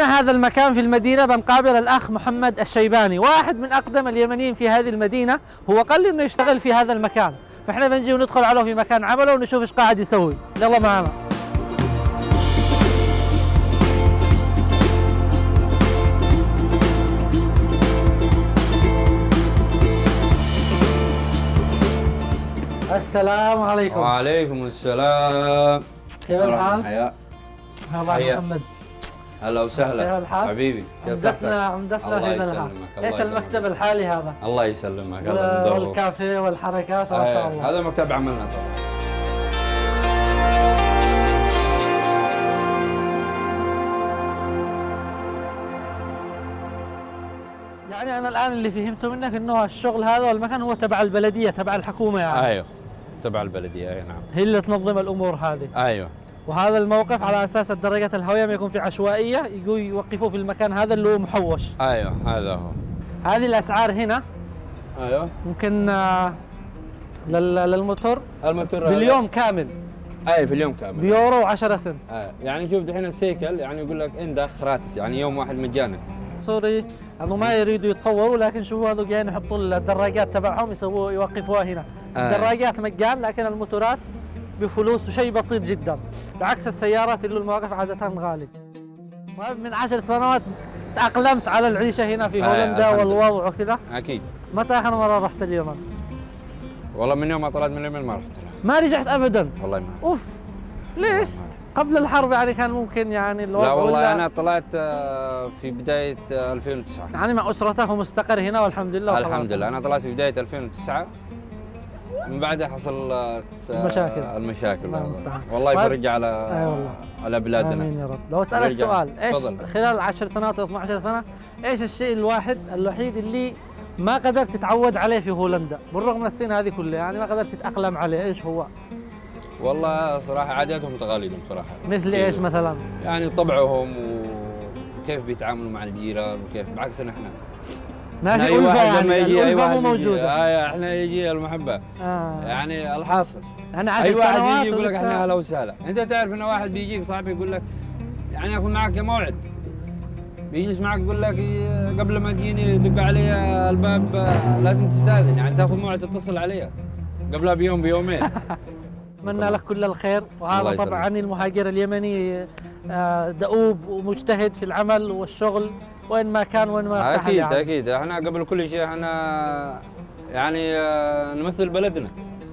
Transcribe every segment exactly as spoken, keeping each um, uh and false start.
هذا المكان في المدينة بنقابل الأخ محمد الشيباني، واحد من أقدم اليمنيين في هذه المدينة. هو قال لي إنه يشتغل في هذا المكان، فإحنا بنجي وندخل عليه في مكان عمله ونشوف إيش قاعد يسوي. يلا معنا. السلام عليكم. وعليكم السلام. كيف الحال؟ حياك. هلا محمد. هلا وسهلا حبيبي. عمدتنا عمدتنا في هذا الحال. ايش المكتب الحالي هذا؟ الله يسلمك. والكافيه والحركات ما شاء الله. هذا مكتب عملنا طبعا. يعني انا الان اللي فهمته منك انه الشغل هذا والمكان هو تبع البلديه، تبع الحكومه يعني. ايوه تبع البلديه، اي نعم. هي اللي تنظم الامور هذه. ايوه. وهذا الموقف على اساس الدراجات الهوائيه ما يكون في عشوائيه، يجوا يوقفوه في المكان هذا اللي هو محوش. ايوه هذا هو. هذه الاسعار هنا. ايوه. ممكن آه للموتور. الموتور باليوم كامل. اي في اليوم كامل. بيورو و10 سنت. اي يعني شوف دحين السيكل يعني يقول لك اندخ راتس، يعني يوم واحد مجانا. سوري انه ما يريدوا يتصوروا، لكن شوفوا هذول جايين يحطوا الدراجات تبعهم يسووا يوقفوها هنا. آه. الدراجات مجان، لكن الموتورات بفلوس وشيء بسيط جدا، بعكس السيارات اللي المواقف عادة غالي. من عشر سنوات تأقلمت على العيشة هنا في هولندا آه والوضع وكذا. أكيد. متى آخر مرة رحت اليمن؟ والله من يوم ما طلعت من اليمن ما رحت لها. ما رجعت أبدا؟ والله ما. أوف. ليش؟ قبل الحرب يعني كان ممكن يعني الوضع. لا والله ولا... أنا طلعت في بداية ألفين وتسعة. يعني مع أسرته مستقر هنا والحمد لله. الحمد لله. أنا طلعت في بداية ألفين وتسعة، من بعدها حصلت المشاكل. المشاكل والله, والله يفرج على أي والله. على بلادنا. آمين يا رب. لو أسألك سؤال، إيش فضل. خلال عشر سنوات أو اثنتي عشرة سنة إيش الشيء الواحد الوحيد اللي ما قدرت تتعود عليه في هولندا بالرغم من السنة هذه كلها، يعني ما قدرت تتأقلم عليه، إيش هو؟ والله صراحة عاداتهم وتقاليدهم صراحة. مثل إيش مثلا؟ يعني طبعهم وكيف بيتعاملوا مع الجيران وكيف، بعكسنا إحنا ما في ألفة، يعني الألفة مو موجودة. آه احنا يجي المحبة. آه. يعني الحاصل أنا عشر أي واحد سنوات يجي يقول لك احنا أهلا وسهلا. أنت تعرف إن واحد بيجيك صاحبي يقول لك يعني ياخذ معك موعد، بيجلس معك يقول لك قبل ما تجيني يدق علي الباب لازم تستأذن، يعني تاخذ موعد تتصل علي قبلها بيوم بيومين. أتمنى لك كل الخير. وهذا طبعا المهاجر اليمني دؤوب ومجتهد في العمل والشغل وين ما كان وين ما ارتاح. اكيد يعني. اكيد احنا قبل كل شيء احنا يعني نمثل بلدنا،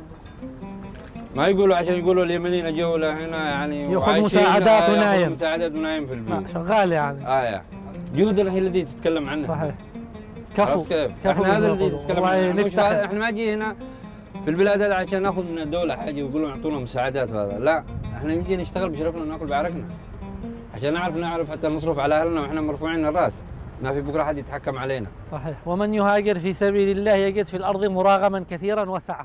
ما يقولوا عشان يقولوا اليمنيين جو هنا يعني ياخذ مساعدات ونايم. مساعدات ونايم في البيت. شغال يعني. اه جهودنا هي التي تتكلم عنها. صحيح. كفو. كفو. احنا هذا اللي تتكلم عنه. احنا ما جي هنا في البلاد هذا عشان ناخذ من الدوله حاجه ويقولوا يعطونا مساعدات، هذا لا، احنا نجي نشتغل بشرفنا وناكل بعرقنا عشان نعرف نعرف حتى نصرف على اهلنا واحنا مرفوعين الراس، ما في بكره حد يتحكم علينا. صحيح. ومن يهاجر في سبيل الله يجد في الارض مراغما كثيرا وسعه.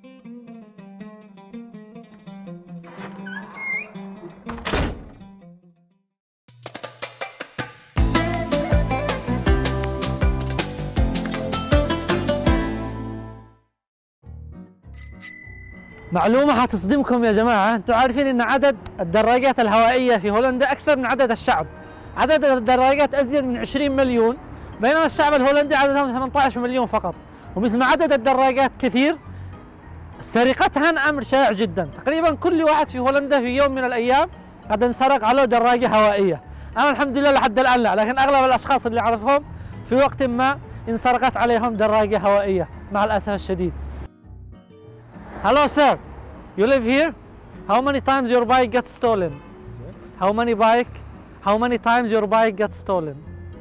معلومة حتصدمكم يا جماعة، انتم عارفين ان عدد الدراجات الهوائية في هولندا أكثر من عدد الشعب. عدد الدراجات أزيد من عشرين مليون، بينما الشعب الهولندي عددهم ثمانية عشر مليون فقط. ومثل ما عدد الدراجات كثير، سرقتها أمر شائع جدا. تقريبا كل واحد في هولندا في يوم من الأيام قد انسرق عليه دراجة هوائية. أنا الحمد لله لحد الآن لا، لكن أغلب الأشخاص اللي أعرفهم في وقت ما انسرقت عليهم دراجة هوائية مع الأسف الشديد. Hello sir, you live here? How many times your bike got stolen? How many bike? How many times your bike got stolen?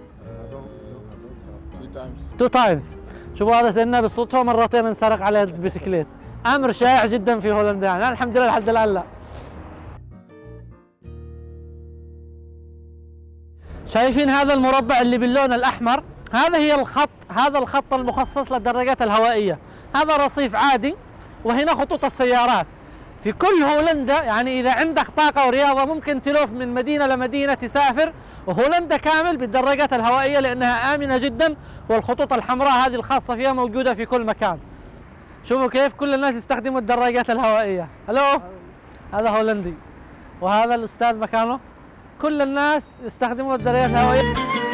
Two times. Two times. شوفوا هذا سنة بالصدفة مرتين انسرق عليه البسكليت. أمر شائع جدا في هولندا، يعني أنا الحمد لله لحد الآن لا. شايفين هذا المربع اللي باللون الأحمر؟ هذا هي الخط، هذا الخط المخصص للدراجات الهوائية. هذا رصيف عادي، وهنا خطوط السيارات. في كل هولندا يعني إذا عندك طاقة ورياضة ممكن تلف من مدينة لمدينة تسافر، وهولندا كامل بالدراجات الهوائية لأنها آمنة جدا، والخطوط الحمراء هذه الخاصة فيها موجودة في كل مكان. شوفوا كيف كل الناس يستخدموا الدراجات الهوائية. هلو، هذا هولندي، وهذا الأستاذ مكانه كل الناس يستخدمون الدراجات الهوائية.